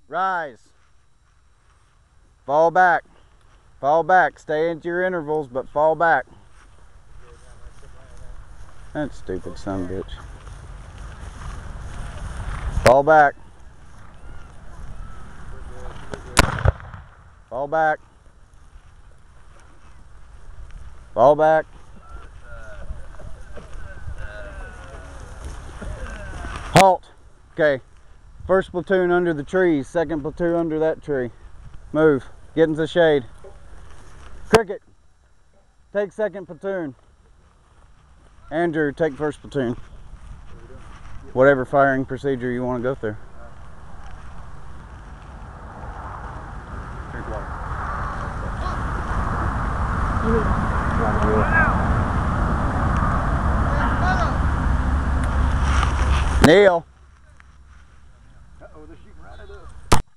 Rise. Fall back. Fall back. Stay into your intervals, but fall back. That stupid son of a bitch. Fall back. Fall back. Fall back. Halt. Okay. First platoon under the trees. Second platoon under that tree. Move. Get into the shade. Cricket. Take second platoon. Andrew, take first platoon. Whatever firing procedure you want to go through. Drink water. Neil. Uh-oh, they're shooting right at us.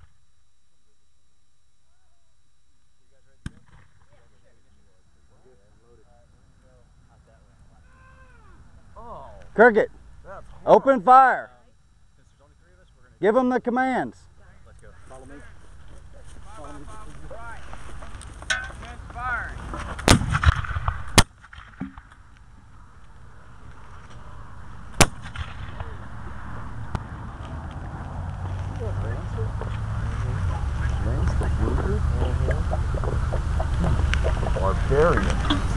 Oh, Cricket. that's Open fire. Since there's only 3 of us, we're gonna Give them the commands. let's go. Follow me. Right. Commence firing. Barbarian.